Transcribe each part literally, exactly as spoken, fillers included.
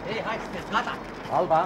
Ei, hai, sunteți gata? Alba.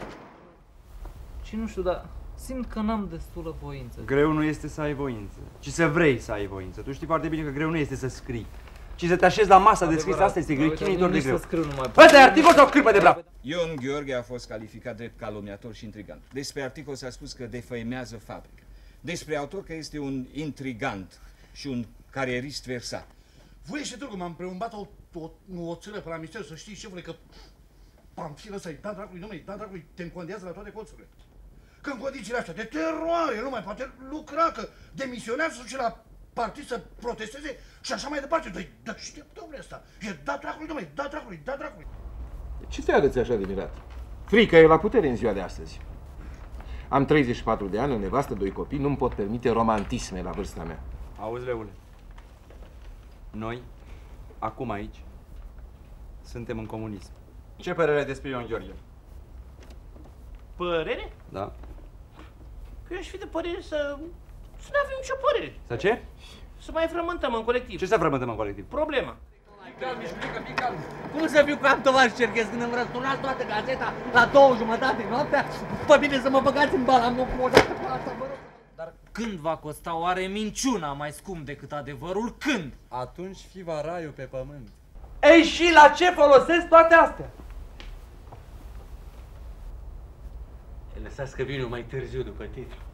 Și nu știu, dar simt că n-am destulă voință. Greu nu este să ai voință, ci să vrei să ai voință. Tu știi foarte bine că greu nu este să scrii, ci să te așezi la masa de scris. Asta este greu, chinuitor de greu. Ăsta e articol sau cârpă de brav? Ion Gheorghe a fost calificat drept calomniator și intrigant. Despre articol s-a spus că defăimează fabrica. Despre autor că este un intrigant și un carierist versat. Voi și dragul, m-am preumbat o, o, o țără pe la mister, să știi, șefule, că pamfilă ăsta-i, da, dracului, domnule, da, dracului, te încondează la toate colțurile. Că în condițiile astea de teroare, nu mai poate lucra, că demisionează, să duce la partid să protesteze și așa mai departe. Dar da, știi, domnule, ăsta, e da, dracului, domnule, da, dracului, da, dracului. Ce te arăți așa de mirat? Frica e la putere în ziua de astăzi. Am treizeci și patru de ani, o nevastă, doi copii, nu-mi pot permite romantisme la vârsta mea. Auzi, Leule, noi, acum aici, suntem în comunism. Ce părere ai despre Ion Gheorghe? Părere? Da. Eu aș fi de părere să... să nu avem nicio părere. Să ce? Să mai frământăm în colectiv. Ce să frământăm în colectiv? Problema. Cum să fiu ca tovarăș Cerchez când îmi răstunați toată gazeta la două jumătate noaptea? Pe mine să mă băgați în balamocul o dată pe asta, vă rog. Dar când va costa oare minciuna mai scump decât adevărul? Când? Atunci fi va raiul pe pământ. Ei, și la ce folosesc toate astea? Lăsați că vin eu mai târziu după titlu.